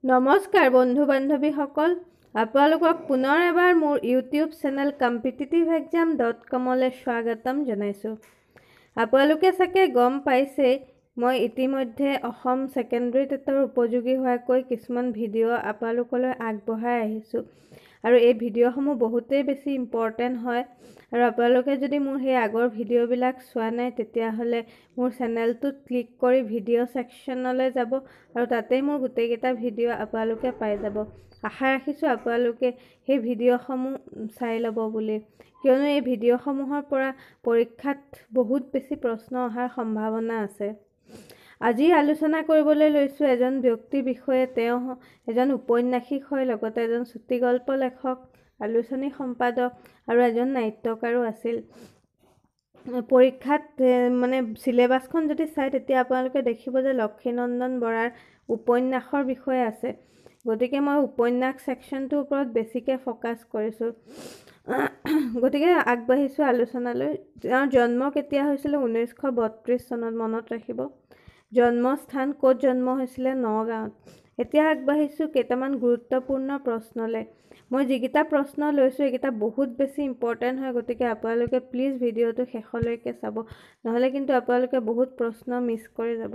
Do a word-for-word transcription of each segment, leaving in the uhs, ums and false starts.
নমস্কাৰ বন্ধু বান্ধৱীসকল, আপোনালোকক পুনৰ এবাৰ মোৰ YouTube channel competitive exam dot কমলৈ স্বাগতম জনাইছোঁ। আপোনালোকে চাগে গম পাইছে মই ইতিমধ্যে অসম ছেকেণ্ডেৰী টেটৰ উপযোগী হোৱাকৈ কিছুমান ভিডিঅ' আপোনালোকলৈ আগবঢ়াই আহিছোঁ আৰু এই ভিডিঅ'সমূহ বহুতেই বেছি ইম্পৰ্টেণ্ট হয় আৰু আপোনালোকে যদি মোৰ সেই আগৰ ভিডিঅ'বিলাক চোৱা নাই তেতিয়াহ'লে মোৰ চেনেলটোত ক্লিক কৰি ভিডিঅ' ছেকশ্যনলৈ যাব আৰু তাতেই মোৰ গোটেইকেইটা ভিডিঅ' আপোনালোকে পাই যাব। আশা ৰাখিছোঁ আপোনালোকে সেই ভিডিঅ'সমূহ চাই ল'ব বুলি, কিয়নো এই ভিডিঅ'সমূহৰ পৰা পৰীক্ষাত বহুত বেছি প্ৰশ্ন অহাৰ সম্ভাৱনা আছে। আজি আলোচনা কৰিবলৈ লৈছোঁ এজন ব্যক্তিৰ বিষয়ে। তেওঁ এজন ঔপন্যাসিক হয়, লগতে এজন চুটিগল্প লেখক, আলোচনী সম্পাদক আৰু এজন নাট্যকাৰো আছিল। পৰীক্ষাত মানে চিলেবাছখন যদি চাই তেতিয়া আপোনালোকে দেখিব যে লক্ষীনন্দন বৰাৰ উপন্যাসৰ বিষয়ে আছে, গতিকে মই উপন্যাস ছেকশ্যনটোৰ ওপৰত বেছিকৈ ফ'কাছ কৰিছোঁ। গতিকে আগবাঢ়িছোঁ আলোচনালৈ। তেওঁৰ জন্ম কেতিয়া হৈছিলে? ঊনৈছশ বত্ৰিছ চনত, মনত ৰাখিব। জন্মস্থান ক'ত জন্ম হৈছিলে? নগাঁৱত। এতিয়া আগবাঢ়িছোঁ কেইটামান গুৰুত্বপূৰ্ণ প্ৰশ্নলৈ। মই যিকেইটা প্ৰশ্ন লৈছোঁ এইকেইটা বহুত বেছি ইম্পৰ্টেণ্ট হয়, গতিকে আপোনালোকে প্লিজ ভিডিঅ'টো শেষলৈকে চাব, নহ'লে কিন্তু আপোনালোকে বহুত প্ৰশ্ন মিছ কৰি যাব।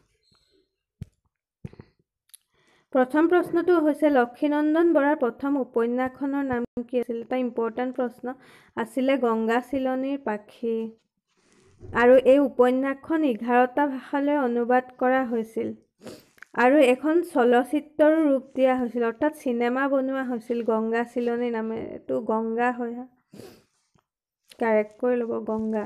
প্ৰথম প্ৰশ্নটো হৈছে লক্ষীনন্দন বৰাৰ প্ৰথম উপন্যাসখনৰ নাম কি আছিল? এটা ইম্পৰ্টেণ্ট প্ৰশ্ন আছিলে গংগা চিলনীৰ পাখি। আৰু এই উপন্যাসখন এঘাৰটা ভাষালৈ অনুবাদ কৰা হৈছিল আৰু এখন চলচ্চিত্ৰৰো ৰূপ দিয়া হৈছিল, অৰ্থাৎ চিনেমা বনোৱা হৈছিল গংগা চিলনী নামে। এইটো গংগা হয়, কাৰেক্ট কৰি ল'ব, গংগা।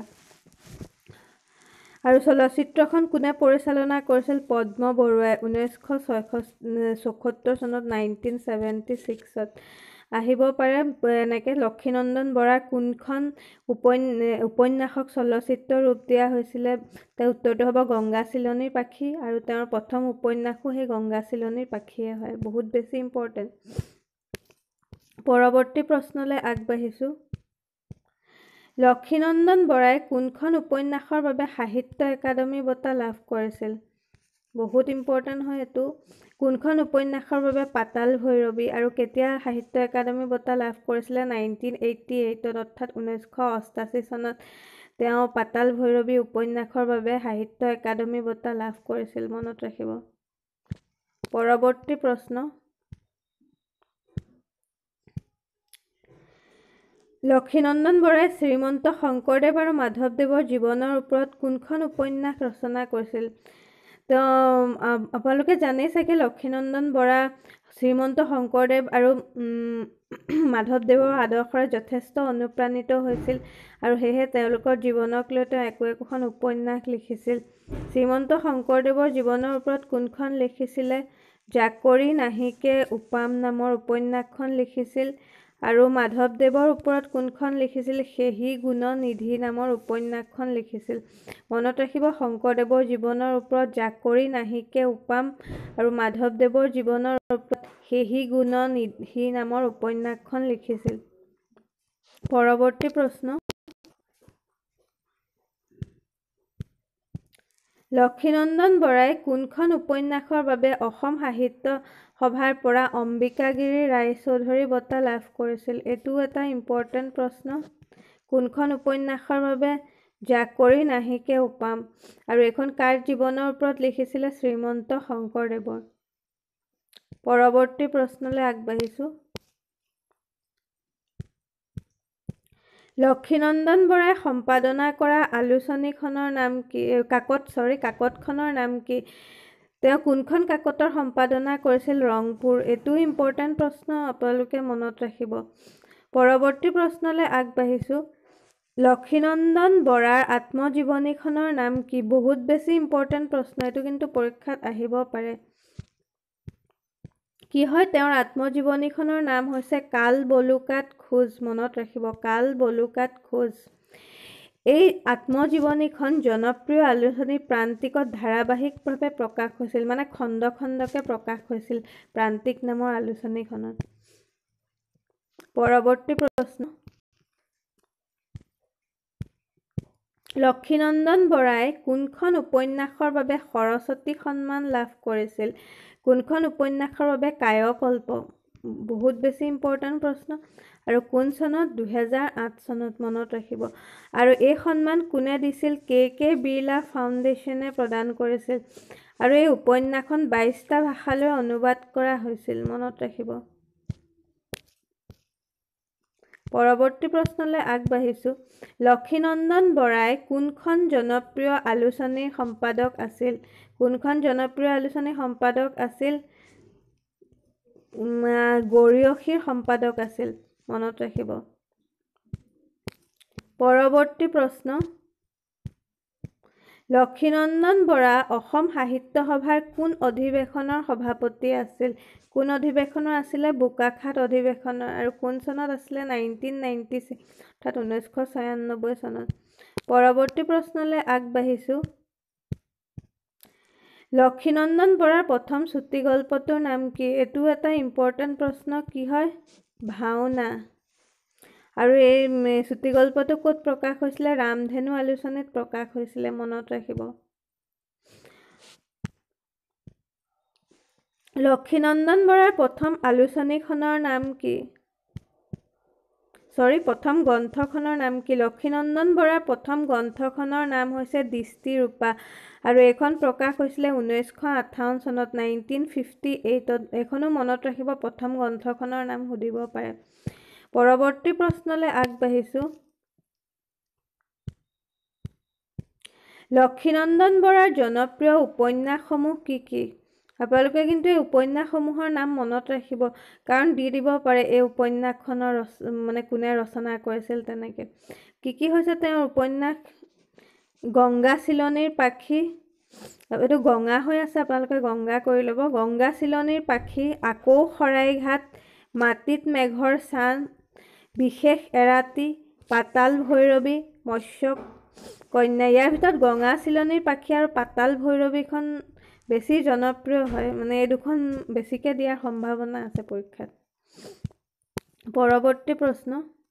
আৰু চলচ্চিত্ৰখন কোনে পৰিচালনা কৰিছিল? পদ্ম বৰুৱাই ঊনৈছশ চৌসত্তৰ চনত, নাইনটিন ছেভেণ্টি ছিক্সত। আহিব পাৰে এনেকৈ লক্ষীনন্দন বৰাৰ কোনখন উপন্যাসক চলচ্চিত্ৰ ৰূপ দিয়া হৈছিলে? তাৰ উত্তৰটো হ'ব গংগা চিলনীৰ পাখি, আৰু তেওঁৰ প্ৰথম উপন্যাসো সেই গংগা চিলনীৰ পাখিয়ে হয়। বহুত বেছি ইম্পৰ্টেণ্ট। পৰৱৰ্তী প্ৰশ্নলৈ আগবাঢ়িছোঁ। লক্ষীনন্দন বৰাই কোনখন উপন্যাসৰ বাবে সাহিত্য একাডেমী বঁটা লাভ কৰিছিল? বহুত ইম্পৰ্টেণ্ট হয় এইটো। কোনখন উপন্যাসৰ বাবে পাতাল ভৈৰৱী? আৰু কেতিয়া সাহিত্য একাডেমী বঁটা লাভ কৰিছিলে? নাইনটিন এইটি এইটত, অৰ্থাৎ ঊনৈছশ অষ্টাশী চনত তেওঁ পাতাল ভৈৰৱী উপন্যাসৰ বাবে সাহিত্য একাডেমী বঁটা লাভ কৰিছিল, মনত ৰাখিব। পৰৱৰ্তী প্ৰশ্ন। লক্ষীনন্দন বৰাই শ্ৰীমন্ত শংকৰদেৱ আৰু মাধৱদেৱৰ জীৱনৰ ওপৰত কোনখন উপন্যাস ৰচনা কৰিছিল? তেওঁ আপোনালোকে জানেই চাগে লক্ষীনন্দন বৰা শ্ৰীমন্ত শংকৰদেৱ আৰু মাধৱদেৱৰ আদৰ্শৰে যথেষ্ট অনুপ্ৰাণিত হৈছিল আৰু সেয়েহে তেওঁলোকৰ জীৱনক লৈ তেওঁ একো একোখন উপন্যাস লিখিছিল। শ্ৰীমন্ত শংকৰদেৱৰ জীৱনৰ ওপৰত কোনখন লিখিছিলে? জাকৰি নাহিকে উপাম নামৰ উপন্যাসখন লিখিছিল। আৰু মাধৱদেৱৰ ওপৰত কোনখন লিখিছিল? সেহি গুণ নিধি নামৰ উপন্যাসখন লিখিছিল। মনত ৰাখিব, শংকৰদেৱৰ জীৱনৰ ওপৰত জাকৰি নাহিকে উপাম আৰু মাধৱদেৱৰ জীৱনৰ ওপৰত সেহি গুণ নিধি নামৰ উপন্যাসখন লিখিছিল। পৰৱৰ্তী প্ৰশ্ন। লক্ষীনন্দন বৰাই কোনখন উপন্যাসৰ বাবে অসম সাহিত্য সভাৰ পৰা অম্বিকাগিৰি ৰায়চৌধুৰী বঁটা লাভ কৰিছিল? এইটোও এটা ইম্পৰ্টেণ্ট প্ৰশ্ন। কোনখন উপন্যাসৰ বাবে? জাকৰি নাহিকে উপাম। আৰু এইখন কাৰ জীৱনৰ ওপৰত লিখিছিলে? শ্ৰীমন্ত শংকৰদেৱৰ। পৰৱৰ্তী প্ৰশ্নলৈ আগবাঢ়িছোঁ। লক্ষীনন্দন বৰাই সম্পাদনা কৰা আলোচনীখনৰ নাম কি? কাকত চৰি কাকতখনৰ নাম কি? তেওঁ কোনখন কাকতৰ সম্পাদনা কৰিছিল? ৰংপুৰ। এইটোও ইম্পৰ্টেণ্ট প্ৰশ্ন, আপোনালোকে মনত ৰাখিব। পৰৱৰ্তী প্ৰশ্নলৈ আগবাঢ়িছোঁ। লক্ষীনন্দন বৰাৰ আত্মজীৱনীখনৰ নাম কি? বহুত বেছি ইম্পৰ্টেণ্ট প্ৰশ্ন, এইটো কিন্তু পৰীক্ষাত আহিব পাৰে। কি হয়? তেওঁৰ আত্মজীৱনীখনৰ নাম হৈছে কাল বলুকাত খোজ, মনত ৰাখিব, কাল বলুকাত খোজ। এই আত্মজীৱনীখন জনপ্ৰিয় আলোচনী প্ৰান্তিকত ধাৰাবাহিকভাৱে প্ৰকাশ হৈছিল, মানে খণ্ড খণ্ডকে প্ৰকাশ হৈছিল প্ৰান্তিক নামৰ আলোচনীখনত। পৰৱৰ্তী প্ৰশ্ন। লক্ষীনন্দন বৰাই কোনখন উপন্যাসৰ বাবে সৰস্বতী সন্মান লাভ কৰিছিল? কোনখন উপন্যাসৰ বাবে কায়কল্প? বহুত বেছি ইম্পৰ্টেণ্ট প্ৰশ্ন। আৰু কোন চনত? দুহেজাৰ আঠ চনত, মনত ৰাখিব। আৰু এই সন্মান কোনে দিছিল? কে কে বিৰলা ফাউণ্ডেশ্যনে প্ৰদান কৰিছিল। আৰু এই উপন্যাসখন বাইশটা ভাষালৈ অনুবাদ কৰা হৈছিল, মনত ৰাখিব। পৰৱৰ্তী প্ৰশ্নলৈ আগবাঢ়িছোঁ। লক্ষীনন্দন বৰাই কোনখন জনপ্ৰিয় আলোচনীৰ সম্পাদক আছিল? কোনখন জনপ্ৰিয় আলোচনীৰ সম্পাদক আছিল? গৰীয়সীৰ সম্পাদক আছিল, মনত ৰাখিব। পৰৱৰ্তী প্ৰশ্ন। লক্ষীনন্দন বৰা অসম সাহিত্য সভাৰ কোন অধিৱেশনৰ সভাপতি আছিল? কোন অধিৱেশনৰ আছিলে? বোকাখাত অধিৱেশনৰ। আৰু কোন চনত আছিলে? নাইনটিন নাইনটি ছিক্স, অৰ্থাৎ ঊনৈছশ ছয়ান্নব্বৈ চনত। পৰৱৰ্তী প্ৰশ্নলৈ আগবাঢ়িছোঁ। লক্ষীনন্দন বৰাৰ প্ৰথম চুটি গল্পটোৰ নাম কি? এইটো এটা ইম্পৰ্টেণ্ট প্ৰশ্ন। কি হয়? ভাওনা। আৰু এই চুটি গল্পটো ক'ত প্ৰকাশ হৈছিলে? ৰামধেনু আলোচনীত প্ৰকাশ হৈছিলে, মনত ৰাখিব। লক্ষীনন্দন বৰাৰ প্ৰথম আলোচনীখনৰ নাম কি? চৰি প্ৰথম গ্ৰন্থখনৰ নাম কি? লক্ষীনন্দন বৰাৰ প্ৰথম গ্ৰন্থখনৰ নাম হৈছে দৃষ্টিৰূপা। আৰু এইখন প্ৰকাশ হৈছিলে ঊনৈছশ আঠাৱন্ন চনত, নাইনটিন ফিফটি এইটত। এইখনো মনত ৰাখিব, প্ৰথম গ্ৰন্থখনৰ নাম সুধিব পাৰে। পৰৱৰ্তী প্ৰশ্নলৈ আগবাঢ়িছোঁ। লক্ষীনন্দন বৰাৰ জনপ্ৰিয় উপন্যাসসমূহ কি কি? আপোনালোকে কিন্তু এই উপন্যাসসমূহৰ নাম মনত ৰাখিব, কাৰণ দি দিব পাৰে এই উপন্যাসখনৰ মানে কোনে ৰচনা কৰিছিল তেনেকৈ। কি কি হৈছে তেওঁৰ উপন্যাস? গংগা চিলনীৰ পাখি, এইটো গঙা হৈ আছে, আপোনালোকে গংগা কৰি ল'ব। গংগা চিলনীৰ পাখি, আকৌ শৰাইঘাট, মাটিত মেঘৰ চান, বিশেষ এৰাতি, পাতাল ভৈৰৱী, মৎস্য কন্যা। ইয়াৰ ভিতৰত গঙা চিলনীৰ পাখি আৰু পাতাল ভৈৰৱীখন বেছি জনপ্ৰিয় হয়, মানে এই দুখন বেছিকৈ দিয়াৰ সম্ভাৱনা আছে পৰীক্ষাত। পৰৱৰ্তী প্ৰশ্ন।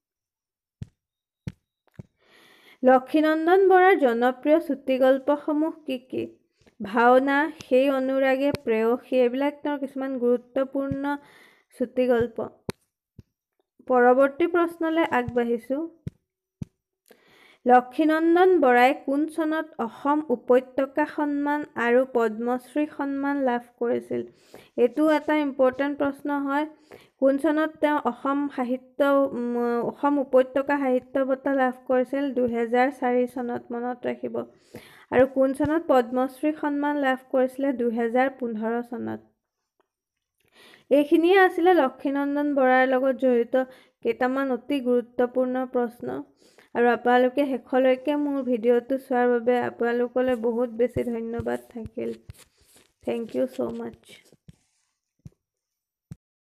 লক্ষীনন্দন বৰাৰ জনপ্ৰিয় চুটি গল্পসমূহ কি কি? ভাওনা, সেই অনুৰাগে, প্ৰেয়সী, এইবিলাক তেওঁৰ কিছুমান গুৰুত্বপূৰ্ণ চুটি গল্প। পৰৱৰ্তী প্ৰশ্নলৈ আগবাঢ়িছোঁ। লক্ষীনন্দন বৰাই কোন চনত অসম উপত্যকা সন্মান আৰু পদ্মশ্ৰী সন্মান লাভ কৰিছিল? এইটো এটা ইম্পৰ্টেণ্ট প্ৰশ্ন হয়। কোন চনত তেওঁ অসম সাহিত্য অসম উপত্যকা সাহিত্য বঁটা লাভ কৰিছিল? দুহেজাৰ চাৰি চনত, মনত ৰাখিব। আৰু কোন চনত পদ্মশ্ৰী সন্মান লাভ কৰিছিলে? দুহেজাৰ পোন্ধৰ চনত। এইখিনিয়ে আছিলে লক্ষীনন্দন বৰাৰ লগত জড়িত কেইটামান অতি গুৰুত্বপূৰ্ণ প্ৰশ্ন। আৰু আপোনালোকে শেষলৈকে মোৰ ভিডিঅ'টো চোৱাৰ বাবে আপোনালোকলৈ বহুত বেছি ধন্যবাদ থাকিল। Thank you so' much.